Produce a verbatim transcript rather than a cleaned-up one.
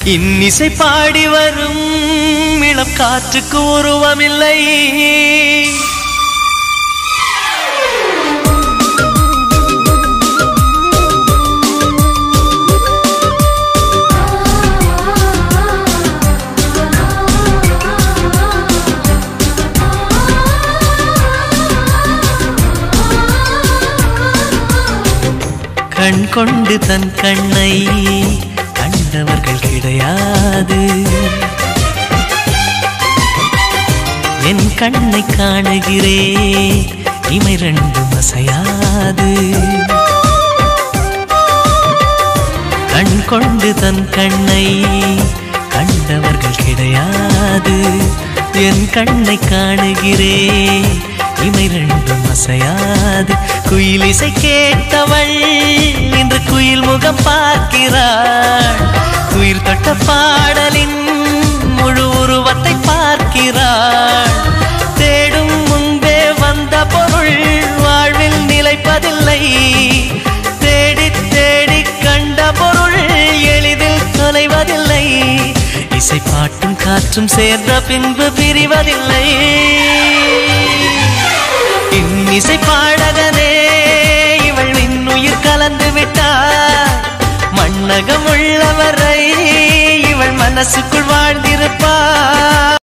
இன்னிசை பாடி வரும் இளம் காற்றுக்கு உருவமில்லை. கண் கொண்டு தன் கண்ணை கண்டவர்கள் கிடையாது. என் கண்ணை காணுகிறேன் இமை ரெண்டும் அசையாது. கண் கொண்டு தன் கண்ணை கண்டவர்கள் கிடையாது. என் கண்ணை காணுகிறேன் இமை ரெண்டும் அசையாது. குயிலிசை கேட்டவள் இன்று குயில் முகம் பார்க்கிறாள். குயில் தொட்ட பாடலின் முழு உருவத்தை பார்க்கிறாள். தேடும் முன்பே வந்த பொருள் வாழ்வில் நிலைப்பதில்லை. தேடி தேடி கண்ட பொருள் எளிதில் தொலைவதில்லை. இசை பாட்டும் காற்றும் சேர்ந்த பின்பு பிரிவதில்லை. இன்னிசை பாடகனே இவள் இன்னுயிர் கலந்து விட்டாள். மண்ணகம் உள்ளவரை இவள் மனசுக்குள் வாழ்ந்திருப்பாள்.